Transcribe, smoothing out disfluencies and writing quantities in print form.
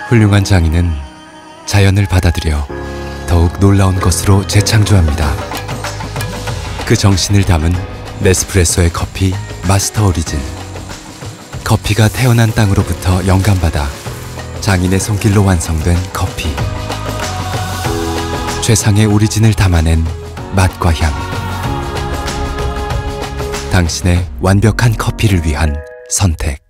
훌륭한 장인은 자연을 받아들여 더욱 놀라운 것으로 재창조합니다. 그 정신을 담은 네스프레소의 커피 마스터 오리진. 커피가 태어난 땅으로부터 영감받아 장인의 손길로 완성된 커피. 최상의 오리진을 담아낸 맛과 향. 당신의 완벽한 커피를 위한 선택.